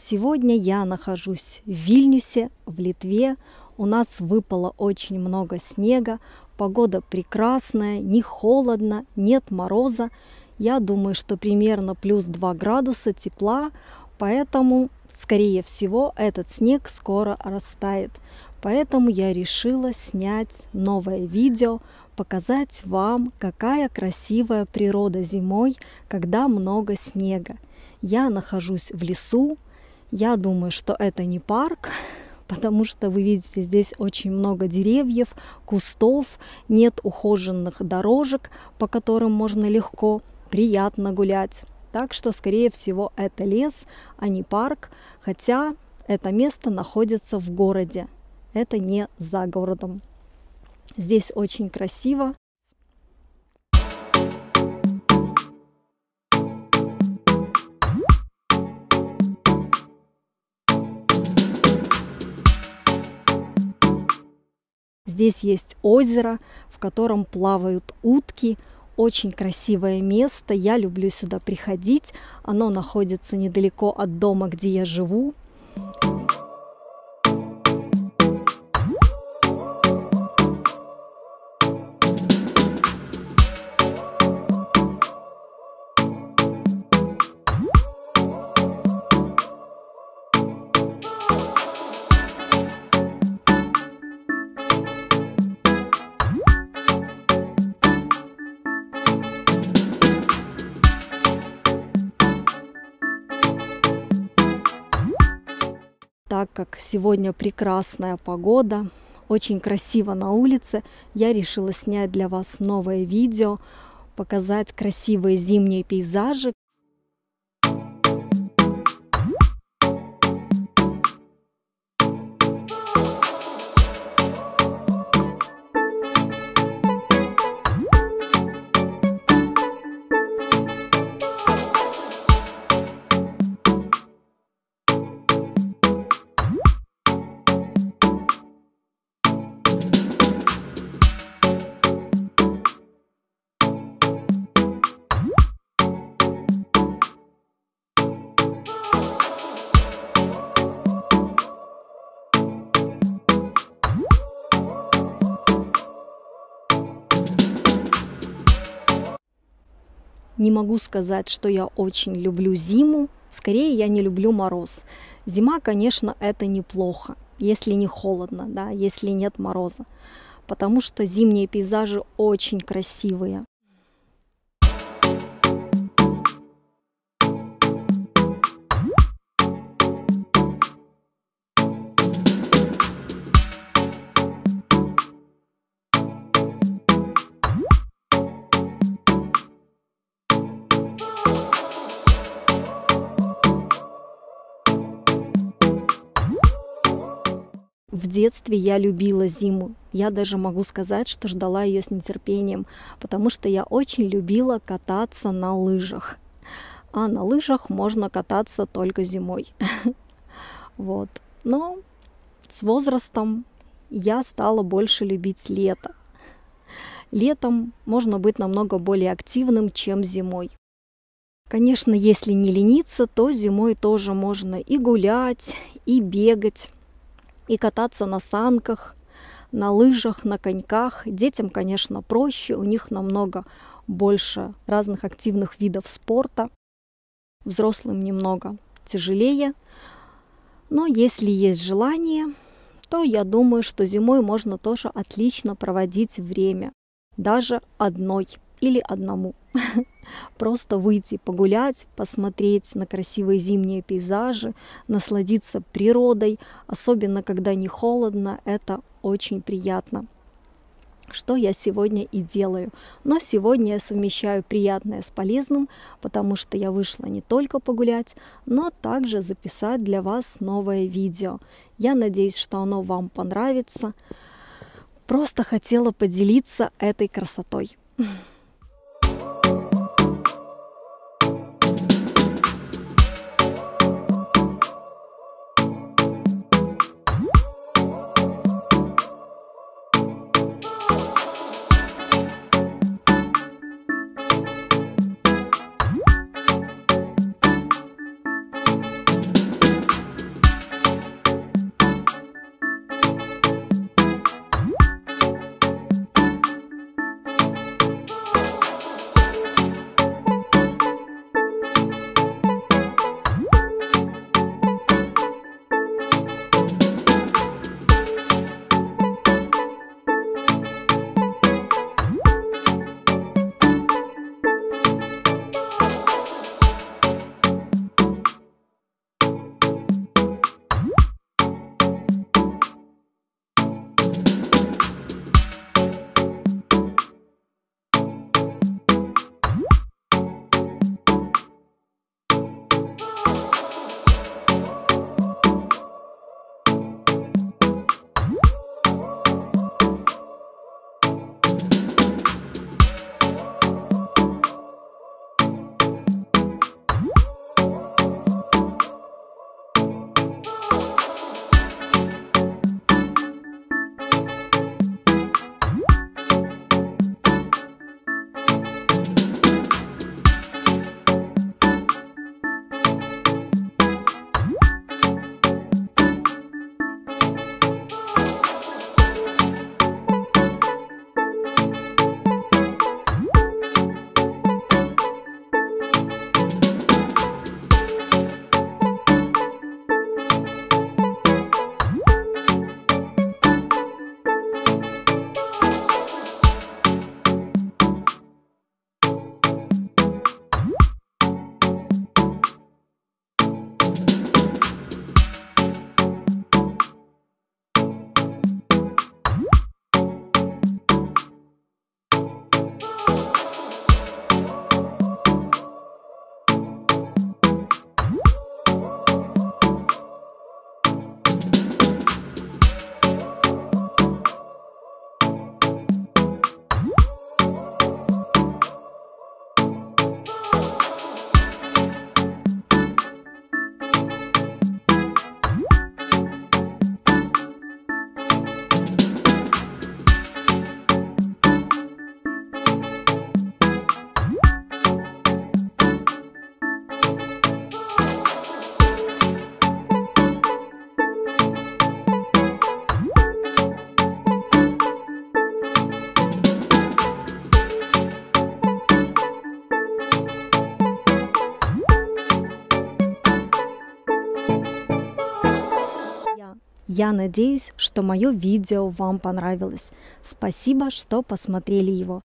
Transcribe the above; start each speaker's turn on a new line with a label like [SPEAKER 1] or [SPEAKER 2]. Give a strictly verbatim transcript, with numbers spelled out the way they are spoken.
[SPEAKER 1] Сегодня я нахожусь в Вильнюсе, в Литве. У нас выпало очень много снега, погода прекрасная, не холодно, нет мороза. Я думаю, что примерно плюс два градуса тепла, поэтому, скорее всего, этот снег скоро растает. Поэтому я решила снять новое видео, показать вам, какая красивая природа зимой, когда много снега. Я нахожусь в лесу. Я думаю, что это не парк, потому что вы видите, здесь очень много деревьев, кустов, нет ухоженных дорожек, по которым можно легко, приятно гулять. Так что, скорее всего, это лес, а не парк, хотя это место находится в городе, это не за городом. Здесь очень красиво. Здесь есть озеро, в котором плавают утки. Очень красивое место. Я люблю сюда приходить. Оно находится недалеко от дома, где я живу. Так как сегодня прекрасная погода, очень красиво на улице, я решила снять для вас новое видео, показать красивые зимние пейзажи. Не могу сказать, что я очень люблю зиму, скорее я не люблю мороз. Зима, конечно, это неплохо, если не холодно, да, если нет мороза, потому что зимние пейзажи очень красивые. В детстве я любила зиму. Я даже могу сказать, что ждала ее с нетерпением, потому что я очень любила кататься на лыжах. А на лыжах можно кататься только зимой. Вот. Но с возрастом я стала больше любить лето. Летом можно быть намного более активным, чем зимой. Конечно, если не лениться, то зимой тоже можно и гулять, и бегать, и кататься на санках, на лыжах, на коньках. Детям, конечно, проще, у них намного больше разных активных видов спорта. Взрослым немного тяжелее. Но если есть желание, то я думаю, что зимой можно тоже отлично проводить время. Даже одной или одному. Просто выйти погулять, посмотреть на красивые зимние пейзажи, насладиться природой, особенно когда не холодно, это очень приятно. Что я сегодня и делаю. Но сегодня я совмещаю приятное с полезным, потому что я вышла не только погулять, но также записать для вас новое видео. Я надеюсь, что оно вам понравится. Просто хотела поделиться этой красотой. Я надеюсь, что мое видео вам понравилось. Спасибо, что посмотрели его.